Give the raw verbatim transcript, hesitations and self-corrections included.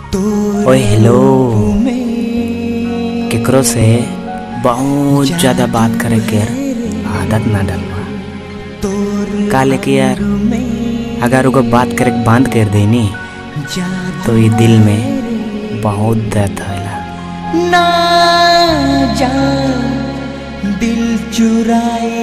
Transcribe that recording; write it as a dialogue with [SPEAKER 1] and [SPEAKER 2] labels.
[SPEAKER 1] ओए हेलो, केकरो से बहुत ज्यादा बात करे के आदत ना डलवा। काले कि यार अगर वो बात करे बंद कर देनी तो ये दिल में बहुत दर्द होला।
[SPEAKER 2] ना जा दिल चुराए